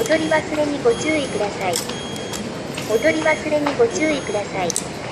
踊り忘れにご注意ください。踊り忘れにご注意ください。